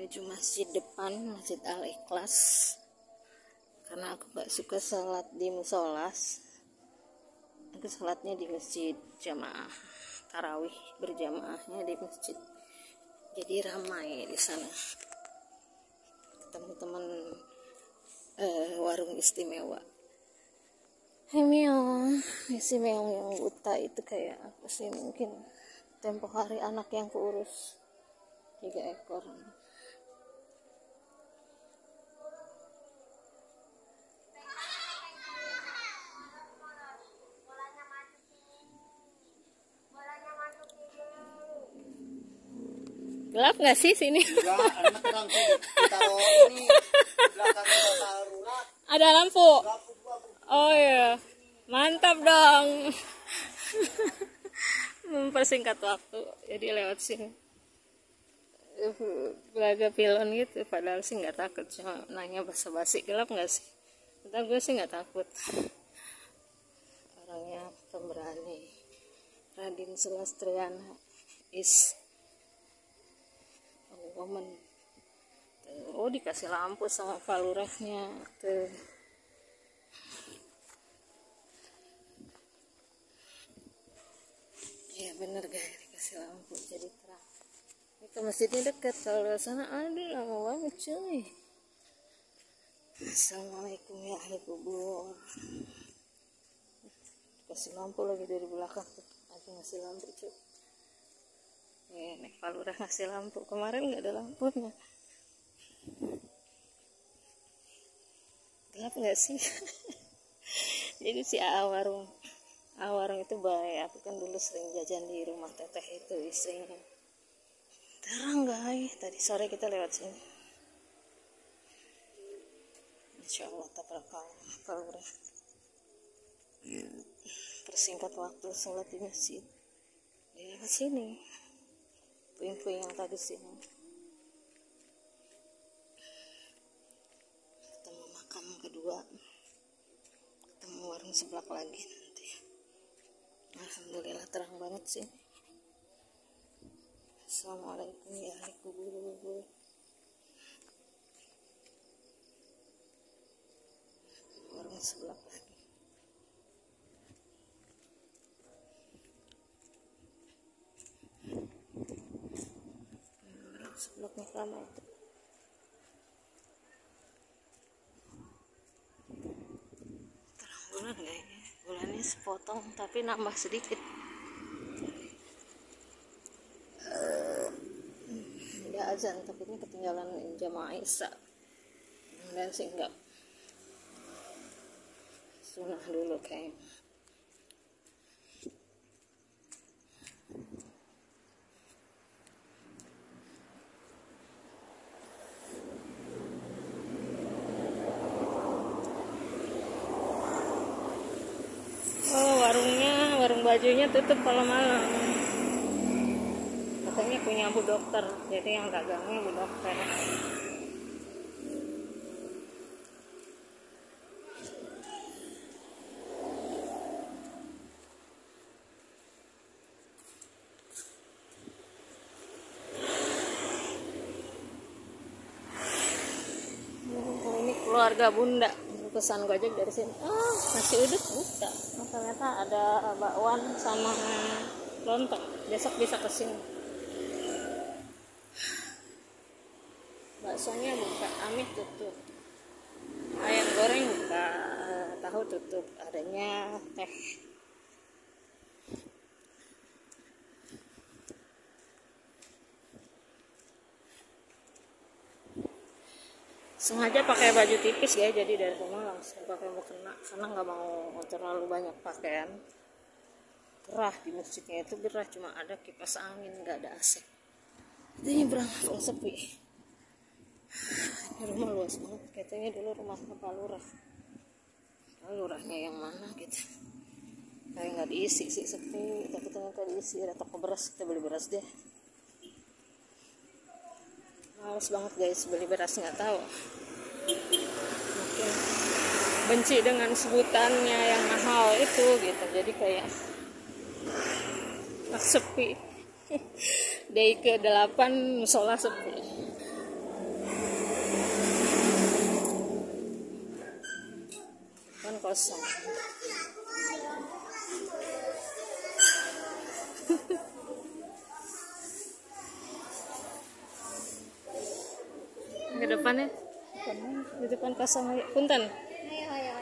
menuju masjid depan, Masjid Al-Ikhlas, karena aku gak suka sholat di musolas. Aku sholatnya di masjid jamaah, tarawih berjamaahnya di masjid, jadi ramai di sana. Teman-teman warung istimewa. Hai Meong, si Meong yang buta itu kayak apa sih, mungkin tempo hari anak yang kuurus 3 ekor. Gelap nggak sih sini? Ada lampu. Oh ya, mantap dong. Mempersingkat waktu, jadi lewat sini. Belaga pilon gitu, padahal sih nggak takut, cuma nanya basa-basi. Gelap nggak sih? Entah, gue sih nggak takut. Orangnya pemberani. Radin Sulastriana is woman. Oh, dikasih lampu sama Pak Lurahnya tuh. Ya bener guys, dikasih lampu jadi terang. Ini ke masjidnya dekat, kalau di sana ada lama banget cuy. Assalamualaikum ya ahli kubur. Dikasih lampu lagi dari belakang tuh, ada ngasih lampu cuy. Nek Pak Lurah ngasih lampu, kemarin nggak ada lampunya. Gelap nggak sih? Jadi si warung itu baik. Aku kan dulu sering jajan di rumah teteh itu, istrinya. Terang guys, tadi sore kita lewat sini. Insya Allah tabarakallah Pak Lurah. Persingkat waktu sholat di masjid. Dia lewat sini. Puing-puing yang tadi sini. Ketemu makam kedua, ketemu warung seblak lagi nanti. Alhamdulillah terang banget sih. Assalamualaikum ya ahli kubur. Warung seblak lagi. Seblaknya lama itu. Terang bulan kayaknya. Bulannya sepotong tapi nambah sedikit. Udah azan, tapi ini ketinggalan jamaah Isya. Dan sih enggak. Sunnah dulu kayaknya. Warung bajunya tutup kalau malam. Katanya punya Bu Dokter, jadi yang dagangnya Bu Dokter. Ini keluarga Bunda. Pesan Gojek dari sini. Oh, nasi uduk buka. Oh, ternyata ada bakwan sama lontong. Besok bisa kesini. Baksonya buka, amih tutup. Ayam goreng buka, tahu tutup. Adanya teh. Sengaja pakai baju tipis ya, jadi dari rumah langsung pakai mukena karena nggak mau terlalu banyak pakaian. Gerah di masjidnya itu, gerah, cuma ada kipas angin, nggak ada AC. Ini berangkat sepi. Ini rumah luas banget, katanya dulu rumah Pak Lurah. Lurahnya yang mana gitu? Kayak nggak diisi sih, sepi. Tapi ternyata diisi, ada toko beras, kita beli beras deh. Males banget guys beli beras, nggak tahu, mungkin benci dengan sebutannya yang mahal itu gitu, jadi kayak sepi. Day ke-8 musola sepi. depan kosong. Ke depannya di depan kosong. Ayo punten. Ayo, ayo, ayo.